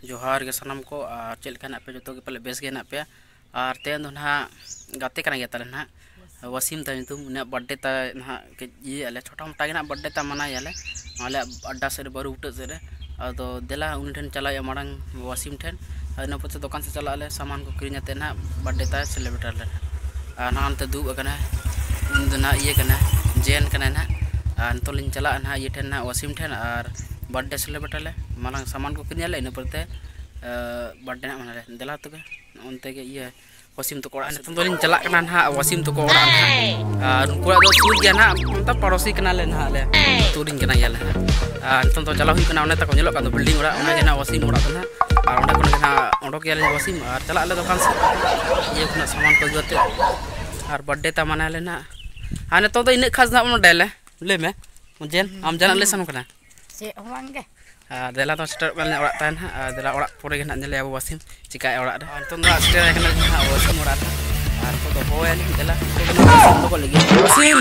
जोहार के सनम को और चल का पे जो के पले बेस के पे और तेन ना गाते कना गया ना वसीम ता तुम बर्थडे ता ना के ये आले छोटा मोटा के ना बर्थडे ता मनाया आले अड्डा से बारू उठ से अदो देला उन ठन चला मांग वसीम ठन इन पचे दुकान से चला सामान को किरीते ना बर्थडे ता सेलिब्रेट ले नानते दूब उन ये जेन ना नितों चला ना ये ठन ना वसीम ठन और बर्थडे सेलिब्रेट ले मांग सामान को किरीले इन पड़ते बर्थडे ना मना देला तब उनते ये वसीम तो नितों चला ना वसीम तो उनको सूर गया ना मतलब पड़ोसी ले ना ले तूरिन ये नितों तो चला हुई बिल्डिंग ओड़ा वसीम ओड़ा और ओडोक वसीम और चला दुकान से ये सामान को अगुते और बर्थडे ता मना लेना और नितों तो इन खास ना डेले ले में जेन आम जाना ले सन करना देला तो स्टार्ट वाले ओड़ा तान देला ओड़ा पोरे के ना अब वसीम चिका ओड़ा नितों तो स्टार्ट करना वसीम ओड़ा और तो होय देला तो को लगी वसीम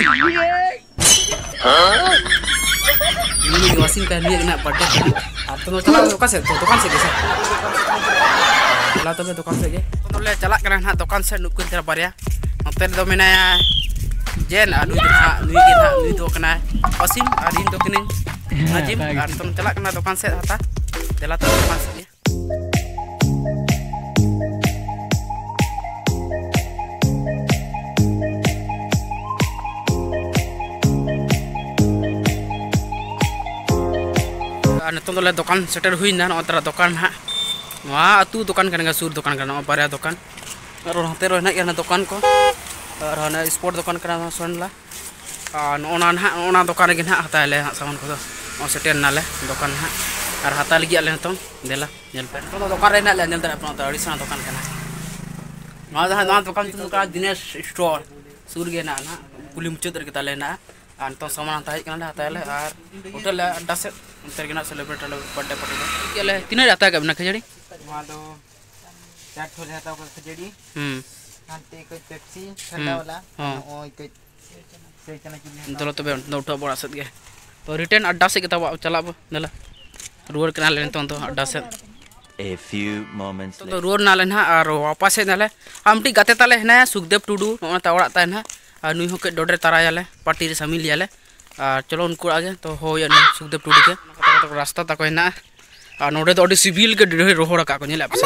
वसीम का लिए ना बर्थडे और तो चला दुकान से कैसे चला तब दुकान से तो ले चला ना दुकान से नुक तेरा बारिया नोते दो मेनाया जेन नुई नुई दो कना वसीम और इन दो कने नाजिम और तुम चला ना दुकान से हता चला तो दुकान से नितों तो दुकान सेटर हुई ना नोतरा दुकान हाँ वहाँ अतु दुकान करने सूर दुकान करना बारे दुकान और हाथे रोना दुकान को और हाँ स्पोर्ट दुकान करना सोनला और ना दुकान के ना हता ले सामान को सेटर नाले दुकान हाँ और हता लगी आले नितों देला नेल पे तो दुकान रे ना ले नेल अपना तो अड़ीसा दुकान करना ना दुकान दिनेश स्टोर सूर गे ना कुली मुचाद रे ताले ना और तो सामान हता है हता ले और होटल अड्डा से उनते सेलिब्रेट बर्थडे पार्टी के ले तीन जाता है अपना खजड़ी वहां तो चार ठोले हता को खजड़ी हांते को पेप्सी ठंडा वाला ओ को से चना की चलो तबे उठा बड़ा सद गे तो रिटर्न अड्डा से के चला नला रुवर कना ले तो अड्डा से A few moments तो रुवर ना ले ना और वापस से नाले आमटी गाते ताले है सुखदेव टुडू ओना ओड़ा ता है और नुई होके डोडरे तारायाले पार्टी रे शामिल लियाले और चलो उनको आगे तो हो सुखदेव टुडू के रास्ता तक है और नोडे तो सिविल के डेढ़ रोहड़ का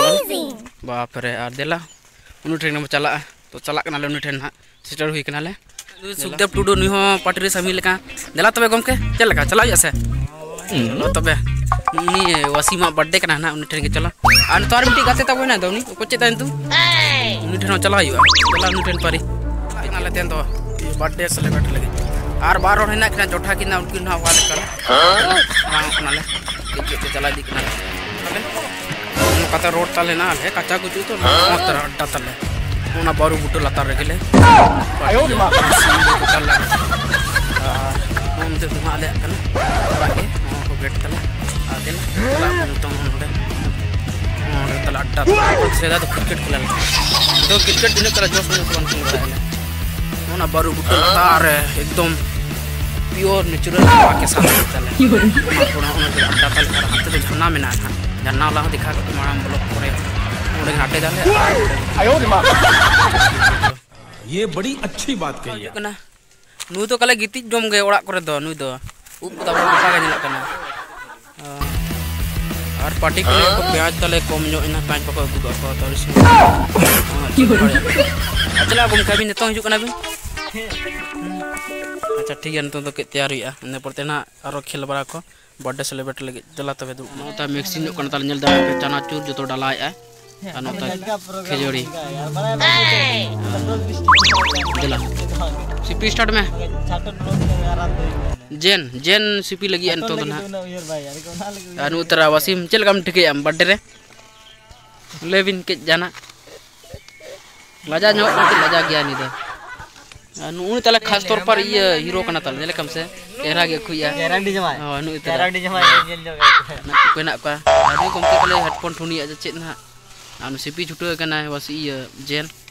बाप रे और देला उन ठेन चला तो चला उन ठेन हाँ सेटर हुई ले सुखदेव टुडू नुई पार्टी रे शामिल का देला तबे गमके चल चला से चलो तबे वसीम बर्थडे का ना उन ठेन के चला और तो मिट्टी गाते तब ना उनी कोचे तन तू उन ठेन चला चला उन ठेन पारी तेन तो बर्थडे सेलिब्रेट लगे और बार और हेना किना जोठा किना उनकी ना वाले कल ले चला दी किना कता रोड ताले ना है कच्चा कुछ तो मोटर अड्डा ताले ओना बारू बुटो लतार रे गेले आयो मा चल हम ते तुमा ले कल बाकी को गेट तले आदेन चला तो नोडे तला अड्डा से तो क्रिकेट खेला तो क्रिकेट दिन करा जोश में कौन खेल ओना बारू बुटो लतार एकदम प्योर नेचुरल के साथ चले अड्डा तल हाथ तो झरना में ना झरना वाला दिखा के मारा ब्लॉक करे ओडे घाटे डाले आयो रे मां ये बड़ी अच्छी बात कही है ना नु तो कले गिति जम गए ओड़ा करे दो नु दो उप तो बाबा का जिला कना और पार्टी को प्याज तले कम जो इना पांच पको अगु को तो चला गुम कभी नितो हिजु कना बिन अच्छा ठीक है नितो तो तैयार हुआ इन पड़ते ना और खेल बड़ा को बर्थडे सेलिब्रेट लगे चला तबे दु नोता मिक्सिंग कन ताल नेल दा पे चनाचूर जो तो डाला है नोता खजड़ी चला सीपी स्टार्ट में जेन सीपी लगी अन तो ना अनु तरा वसीम चल कम ठिके am बर्थडे रे लेविन के जाना लाजा नो लाजा गया नी दे नु तले खास तौर पर ये हीरो कना तल नेले कम से एरा गे खुया गारंटी जमाय हां नु गारंटी जमाय जेल जो ना कोना का अनु कम के हेडफोन ठुनी जे चेत ना अनु सीपी छुटो कना वसी जेन